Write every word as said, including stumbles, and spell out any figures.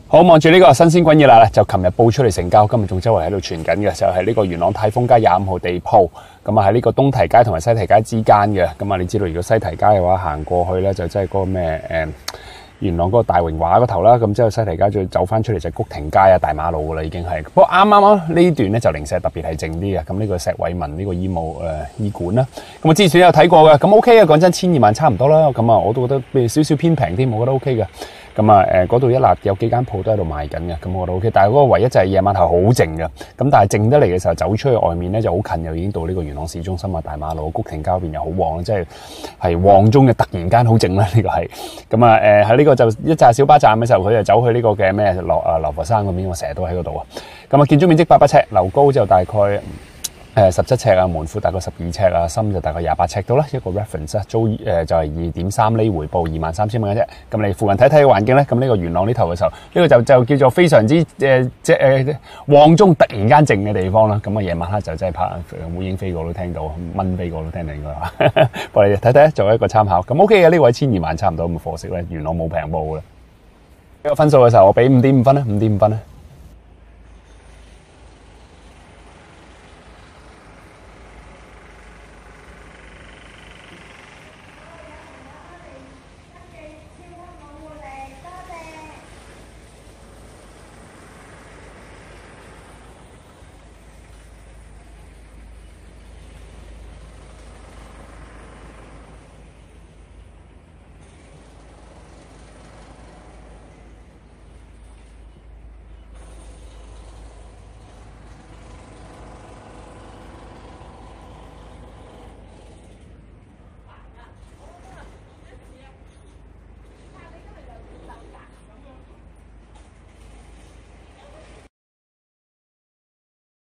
好，望住呢個新鮮滾熱辣咧，就琴日報出嚟成交，今日仲周圍喺度傳緊嘅，就係、是、呢個元朗泰豐街廿五號地鋪，咁啊喺呢個東堤街同埋西堤街之間嘅，咁啊你知道如果西堤街嘅話行過去咧，就真係嗰個咩誒元朗嗰個大榮華嗰頭啦，咁之後西堤街再走翻出嚟就谷庭街啊大馬路噶啦已經係，不過啱啱啊呢段咧就零舍特別係靜啲嘅，咁呢個石偉文呢個醫務誒、呃、醫館啦，咁我之前有睇過嘅，咁 OK 嘅，講真千二萬差唔多啦，咁啊我都覺得譬如少少偏平添，我覺得 OK 嘅。咁啊，誒嗰度一立有幾間鋪都喺度賣緊嘅，咁我覺得 OK。但係嗰個唯一就係夜晚係好靜嘅，咁但係靜得嚟嘅時候走出去外面咧就好近，又已經到呢個元朗市中心啊大馬路谷庭街邊又好旺，即係係旺中嘅突然間好靜啦，呢、這個係。咁啊誒喺呢個就一紮小巴站嘅時候，佢就走去呢個嘅咩流啊流佛山嗰邊，我成日都喺嗰度啊。咁啊建築面積八百尺，樓高就大概誒十七尺啊，門闊大概十二尺啊，深就大概廿八尺到啦。一個 reference 啊，租誒、呃、就係二點三厘回報，二萬三千蚊嘅啫。咁你附近睇睇個環境咧，咁呢個元朗呢頭嘅時候，呢、這個就就叫做非常之誒、呃、即係誒旺中突然間靜嘅地方啦。咁啊夜晚黑就真係拍烏蠅飛過都聽到，蚊飛過都聽到應該話。我哋睇睇作為一個參考。咁 OK 嘅呢位千二萬差唔多咁嘅貨色咧，元朗冇平報嘅。呢個分數嘅時候，我俾五點五分咧，五點五分咧。